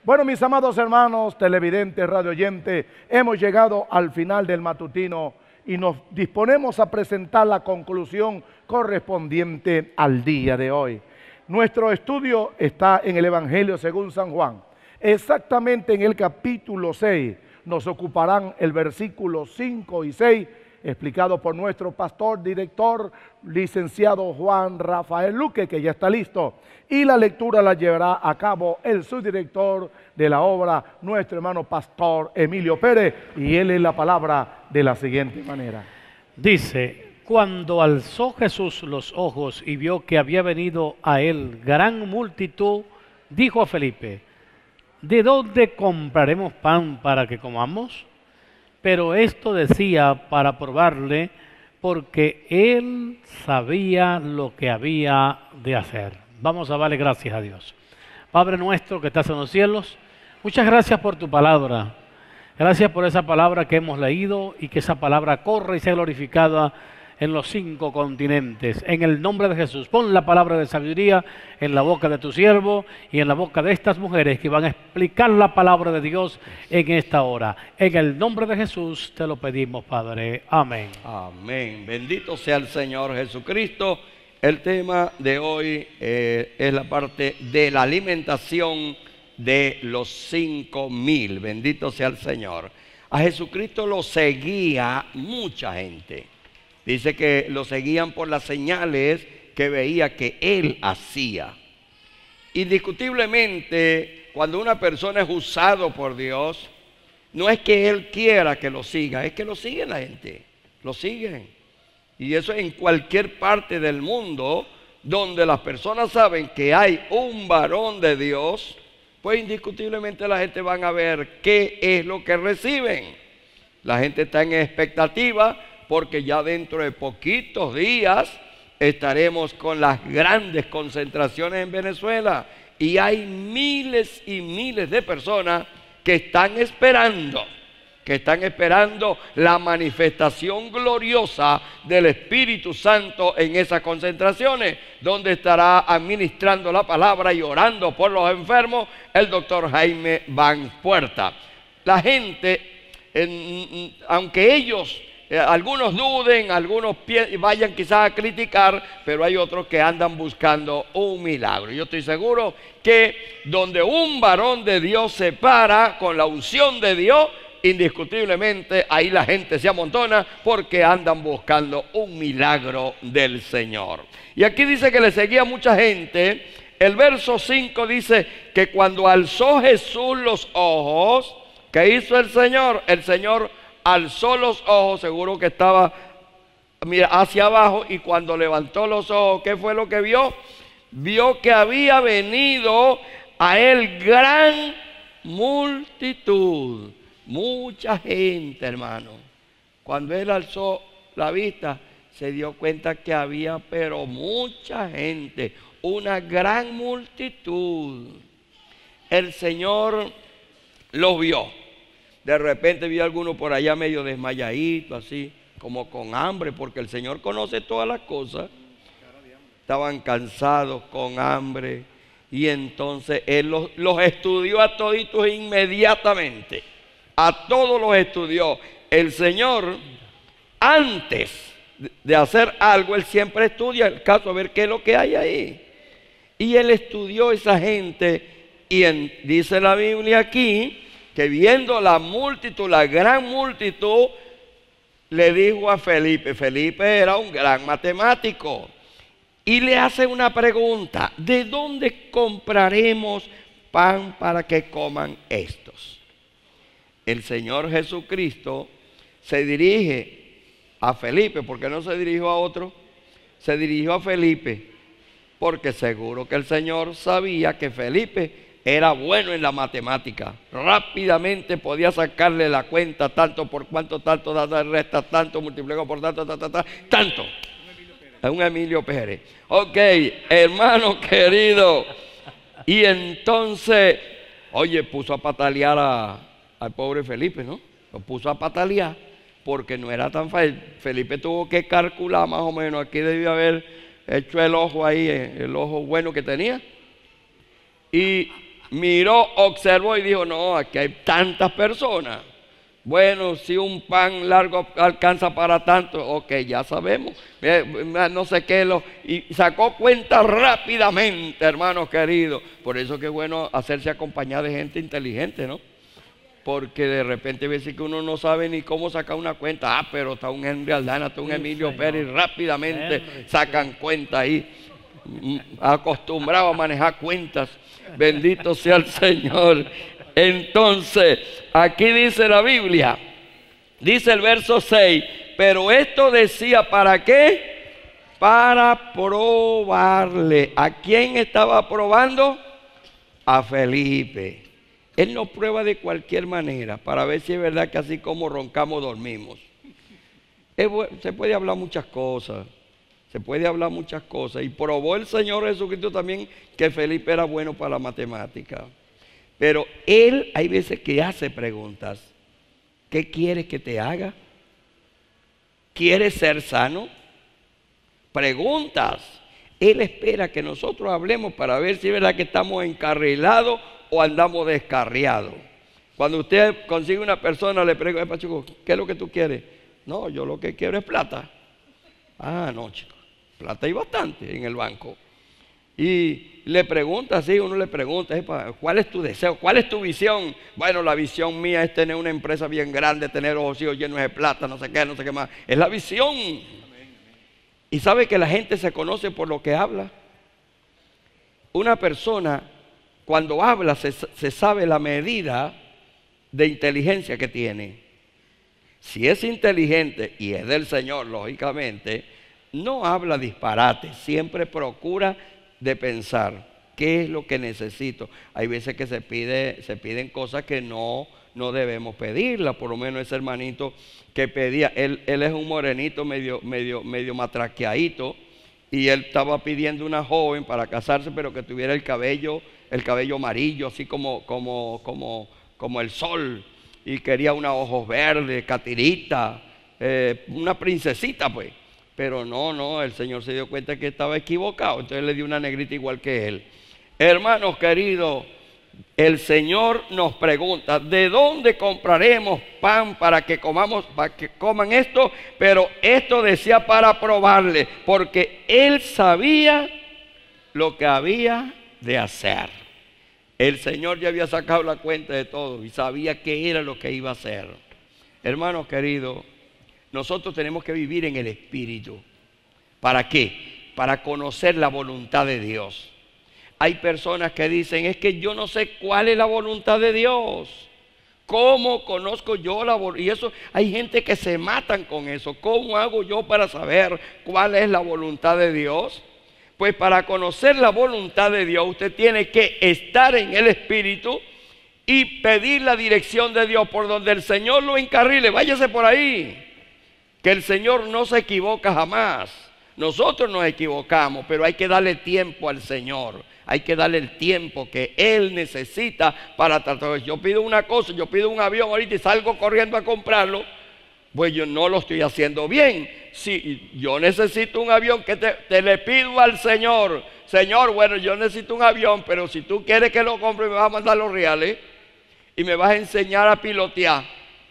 Bueno, mis amados hermanos, televidentes, radioyentes, hemos llegado al final del matutino y nos disponemos a presentar la conclusión correspondiente al día de hoy. Nuestro estudio está en el Evangelio según San Juan. Exactamente en el capítulo 6 nos ocuparán el versículo 5 y 6, explicado por nuestro pastor, director, licenciado Juan Rafael Luque, que ya está listo. Y la lectura la llevará a cabo el subdirector de la obra, nuestro hermano pastor Emilio Pérez, y él es la palabra de la siguiente manera. Dice: cuando alzó Jesús los ojos y vio que había venido a él gran multitud, dijo a Felipe: ¿de dónde compraremos pan para que comamos? Pero esto decía para probarle, porque él sabía lo que había de hacer. Vamos a darle gracias a Dios. Padre nuestro que estás en los cielos, muchas gracias por tu palabra. Gracias por esa palabra que hemos leído y que esa palabra corra y sea glorificada en los 5 continentes. En el nombre de Jesús, pon la palabra de sabiduría en la boca de tu siervo y en la boca de estas mujeres que van a explicar la palabra de Dios en esta hora. En el nombre de Jesús te lo pedimos, Padre. Amén. Amén. Bendito sea el Señor Jesucristo. El tema de hoy es la parte de la alimentación de los 5,000. Bendito sea el Señor. A Jesucristo lo seguía mucha gente. Dice que lo seguían por las señales que veía que él hacía. Indiscutiblemente, cuando una persona es usado por Dios, no es que él quiera que lo siga, es que lo sigue la gente, lo siguen. Y eso en cualquier parte del mundo donde las personas saben que hay un varón de Dios, pues indiscutiblemente la gente van a ver qué es lo que reciben. La gente está en expectativa, porque ya dentro de poquitos días estaremos con las grandes concentraciones en Venezuela. Y hay miles y miles de personas que están esperando la manifestación gloriosa del Espíritu Santo en esas concentraciones, donde estará administrando la palabra y orando por los enfermos el doctor Jaime Van Puerta. La gente, aunque ellos... algunos duden, algunos vayan quizás a criticar, pero hay otros que andan buscando un milagro. Yo estoy seguro que donde un varón de Dios se para con la unción de Dios, indiscutiblemente ahí la gente se amontona porque andan buscando un milagro del Señor. Y aquí dice que le seguía mucha gente. El verso 5 dice que cuando alzó Jesús los ojos, ¿qué hizo el Señor? El Señor alzó los ojos, seguro que estaba hacia abajo, y cuando levantó los ojos, ¿qué fue lo que vio? Vio que había venido a él gran multitud, mucha gente, hermano. Cuando él alzó la vista, se dio cuenta que había pero mucha gente, una gran multitud. El Señor los vio. De repente vi a alguno por allá medio desmayadito, así, como con hambre, porque el Señor conoce todas las cosas. Estaban cansados, con hambre, y entonces Él los estudió a toditos inmediatamente. A todos los estudió. El Señor, antes de hacer algo, Él siempre estudia el caso, a ver qué es lo que hay ahí. Y Él estudió a esa gente, y dice la Biblia aquí, que viendo la multitud, la gran multitud, le dijo a Felipe. Felipe era un gran matemático. Y le hace una pregunta: ¿de dónde compraremos pan para que coman estos? El Señor Jesucristo se dirige a Felipe. ¿Por qué no se dirigió a otro? Se dirigió a Felipe, porque seguro que el Señor sabía que Felipe era bueno en la matemática. Rápidamente podía sacarle la cuenta, tanto por cuánto, tanto, resta tanto, multiplicado por tanto, tanto. Es un Emilio Pérez. Ok, hermano querido. Y entonces, oye, puso a patalear al pobre Felipe, ¿no? Lo puso a patalear porque no era tan fácil. Felipe tuvo que calcular más o menos. Aquí debió haber hecho el ojo ahí, el ojo bueno que tenía. Y miró, observó y dijo, no, aquí hay tantas personas. Bueno, si un pan largo alcanza para tanto, ok, ya sabemos, no sé qué, y sacó cuenta rápidamente, hermanos queridos. Por eso que es bueno hacerse acompañar de gente inteligente, ¿no? Porque de repente veces que uno no sabe ni cómo sacar una cuenta. Ah, pero está un Henry Aldana, está un Emilio Pérez, rápidamente sacan cuenta ahí. Acostumbrado a manejar cuentas. Bendito sea el Señor. Entonces, aquí dice la Biblia, dice el verso 6, pero esto decía, ¿para qué? Para probarle. ¿A quién estaba probando? A Felipe. Él nos prueba de cualquier manera para ver si es verdad que así como roncamos dormimos. Se puede hablar muchas cosas. Se puede hablar muchas cosas. Y probó el Señor Jesucristo también que Felipe era bueno para la matemática. Pero Él hay veces que hace preguntas. ¿Qué quieres que te haga? ¿Quieres ser sano? Preguntas. Él espera que nosotros hablemos para ver si es verdad que estamos encarrilados o andamos descarriados. Cuando usted consigue una persona, le pregunta, chico, ¿qué es lo que tú quieres? No, yo lo que quiero es plata. Ah, no, chico, plata hay bastante en el banco. Y le pregunta, sí, uno le pregunta, ¿cuál es tu deseo? ¿Cuál es tu visión? Bueno, la visión mía es tener una empresa bien grande, tener los hijos llenos de plata, no sé qué más. Es la visión. Y sabe que la gente se conoce por lo que habla. Una persona, cuando habla, se sabe la medida de inteligencia que tiene. Si es inteligente y es del Señor, lógicamente, no habla disparate, siempre procura de pensar qué es lo que necesito. Hay veces que se piden cosas que no debemos pedirlas. Por lo menos ese hermanito que pedía, él es un morenito medio matraqueadito, y él estaba pidiendo una joven para casarse, pero que tuviera el cabello amarillo, así como el sol, y quería unos ojos verdes, catirita, una princesita pues. Pero no, el Señor se dio cuenta que estaba equivocado, entonces le dio una negrita igual que él. Hermanos queridos, el Señor nos pregunta, ¿de dónde compraremos pan para que coman esto? Pero esto decía para probarle, porque Él sabía lo que había de hacer. El Señor ya había sacado la cuenta de todo y sabía qué era lo que iba a hacer. Hermanos queridos, nosotros tenemos que vivir en el Espíritu. ¿Para qué? Para conocer la voluntad de Dios. Hay personas que dicen, es que yo no sé cuál es la voluntad de Dios. ¿Cómo conozco yo la voluntad? Y eso, hay gente que se matan con eso. ¿Cómo hago yo para saber cuál es la voluntad de Dios? Pues para conocer la voluntad de Dios, usted tiene que estar en el Espíritu y pedir la dirección de Dios por donde el Señor lo encarrile. Váyase por ahí, que el Señor no se equivoca jamás. Nosotros nos equivocamos, pero hay que darle tiempo al Señor. Hay que darle el tiempo que Él necesita para tratar. Yo pido una cosa, yo pido un avión ahorita y salgo corriendo a comprarlo, pues yo no lo estoy haciendo bien. Si yo necesito un avión, que te le pido al Señor, Señor, bueno, yo necesito un avión, pero si tú quieres que lo compre, me vas a mandar los reales y me vas a enseñar a pilotear.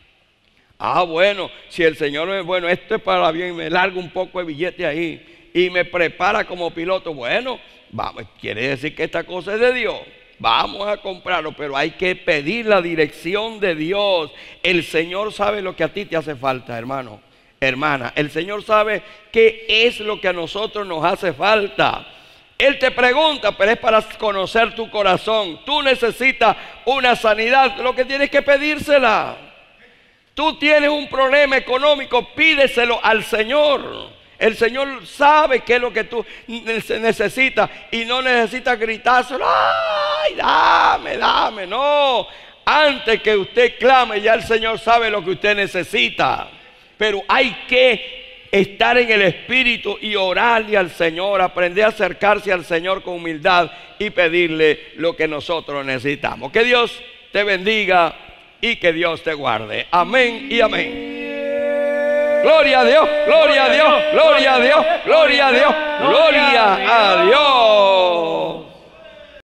Ah, bueno, si el Señor, bueno, esto es para el avión y me larga un poco de billete ahí y me prepara como piloto, bueno, vamos, quiere decir que esta cosa es de Dios. Vamos a comprarlo, pero hay que pedir la dirección de Dios. El Señor sabe lo que a ti te hace falta, hermano, hermana. El Señor sabe qué es lo que a nosotros nos hace falta. Él te pregunta, pero es para conocer tu corazón. Tú necesitas una sanidad, lo que tienes que pedírsela. Tú tienes un problema económico, pídeselo al Señor. El Señor sabe qué es lo que tú necesitas y no necesitas gritárselo. ¡Ay, dame! No, antes que usted clame, ya el Señor sabe lo que usted necesita. Pero hay que estar en el Espíritu y orarle al Señor, aprender a acercarse al Señor con humildad y pedirle lo que nosotros necesitamos. Que Dios te bendiga y que Dios te guarde. Amén y amén. Gloria a Dios, gloria a Dios, gloria a Dios, gloria a Dios, gloria a Dios.